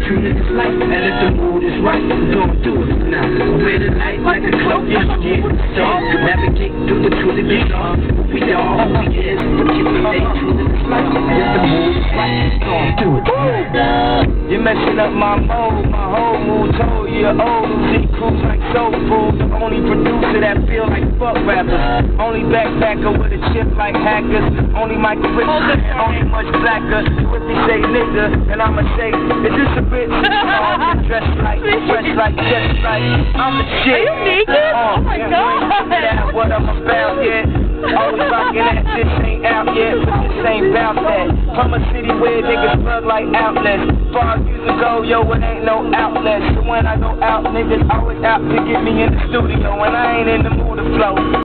true to this life, and if the mood is right, we're gonna do it now. Wear the light like a cloak, your skin, so navigate through the truth of this song. We are who we is, but you stay true to this life, and if the mood is right, we're gonna do it now. You're messing up my mode, my whole mood told you old music cruise like soul food. The only producer that feel like fuck rappers. Only backpacker with a chip like hackers. Only Mike Richards, only much blacker. So if you say nigga, then I'ma say, is this a bitch? Dressed like, just like, I'm the shit. Are you naked? Oh my God. That's what I'm about, yeah. Always rockin' that, this ain't out yet, but this ain't bout that. From a city where niggas plug like outlets. 5 years ago, yo, it ain't no outlet. So when I go out, niggas always out to get me in the studio, and I ain't in the mood to flow.